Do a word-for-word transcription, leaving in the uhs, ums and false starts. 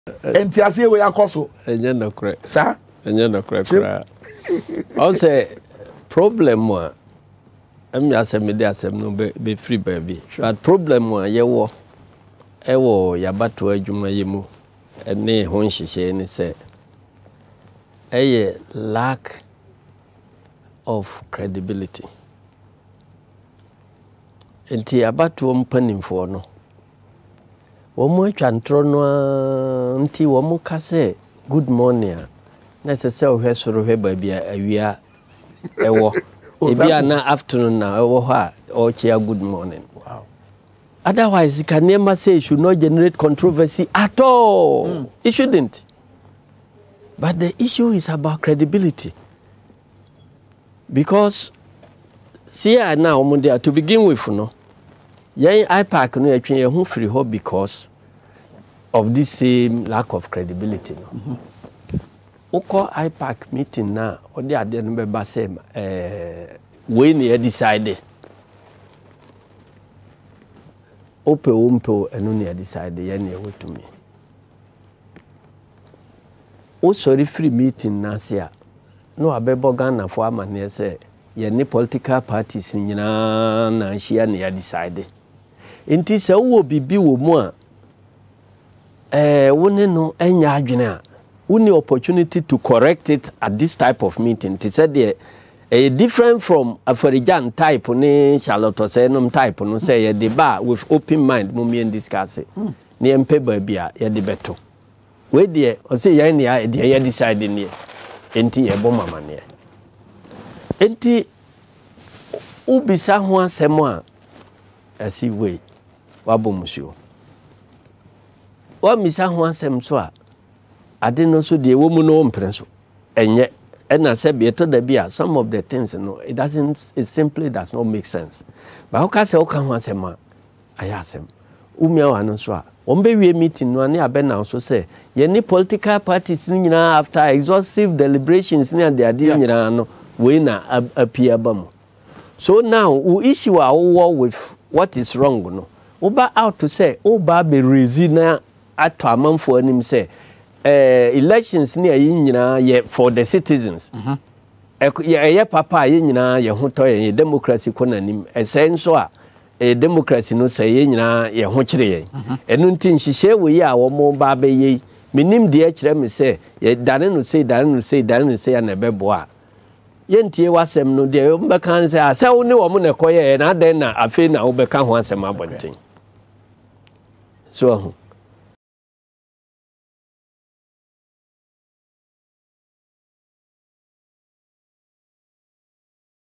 entiase we akoso enye no kre sa enye no kre kra Osei problem a em ya sem de asem no be be free baby but problem a ye wo e wo ya bato adwuma yemu ene ho nhihye ni se eye lack of credibility enti abato mpanimfo no womo atwa ntro no nti womo ka se good morning na se se ohwe soro hwe babia awia ewo ebia na afternoon na ewo ha o chia good morning. Wow. Otherwise you can never say it should not generate controversy at all. Mm. It shouldn't. But the issue is about credibility. Because see now to begin with no yen I P A C no atwen ye hu free ho because of this same lack of credibility no. Mm-hmm. Oko I P A C meeting na odi ade no be ba say eh we na decide ope ompe eno na decide ye na wetumi o sorry free meeting na say no abebo Ghana for amane say ye ni political parties nyina na hia na decide enti se wo bibi wo mu a eh woni no enya adwene a woni opportunity to correct it at this type of meeting. It said there a different from Afari Gyan type ne Charlotte Osenom type no say ye deba with open mind mummy and discuss it. Mm. Ni empe babia ye de beto. We there o say ye ni a de ye decide ni enti ye bo mama ne. Enti ubisa ho asem a asi we wabo musio. Wa misa ho asem so a ade no so de womu no mpreso enye ena se be to da bia some of the things no it doesn't it simply does not make sense but how can say o kan ho asema ayasem umia wa no so a ombe wie meeting no ane abe na so say ye ni political parties ni nyina after exhaustive deliberations ni ade ade nyina no we na appear bam so now we issue our war with what is wrong no oba out to say oba be resina ato amanfo anim say Uh, elections ni ayi nyina ye for the citizens. Mhm. Mm ye ye papa ye nyina ye hoto ye democracy ko nanim. Esenso a e democracy no say ye nyina ye ho kire ye. Enu nti nhihye we ye a wo mo ba be ye. Minim de kire me say ye dane no say dane no say dane no say na bebo a. Ye ntie wasem no de mbe kan say a say wo ne wo mo na koye na den na afi na wo be ka ho asem abonten. So